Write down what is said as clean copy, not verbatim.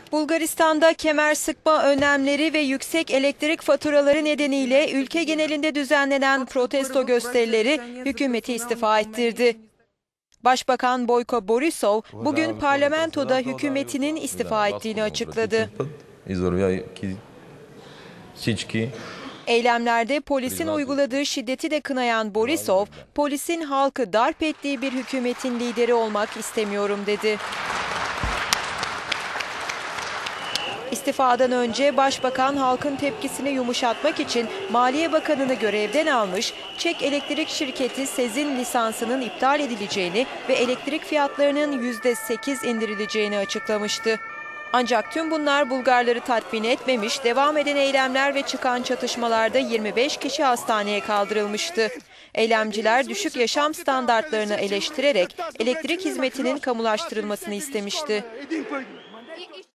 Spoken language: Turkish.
Bulgaristan'da kemer sıkma önlemleri ve yüksek elektrik faturaları nedeniyle ülke genelinde düzenlenen protesto gösterileri hükümeti istifa ettirdi. Başbakan Boyko Borisov bugün parlamentoda hükümetinin istifa ettiğini açıkladı. Eylemlerde polisin uyguladığı şiddeti de kınayan Borisov, polisin halkı darp ettiği bir hükümetin lideri olmak istemiyorum dedi. İstifadan önce Başbakan halkın tepkisini yumuşatmak için Maliye Bakanı'nı görevden almış, Çek elektrik şirketi SEZ'in lisansının iptal edileceğini ve elektrik fiyatlarının %8 indirileceğini açıklamıştı. Ancak tüm bunlar Bulgarları tatmin etmemiş, devam eden eylemler ve çıkan çatışmalarda 25 kişi hastaneye kaldırılmıştı. Eylemciler düşük yaşam standartlarını eleştirerek elektrik hizmetinin kamulaştırılmasını istemişti.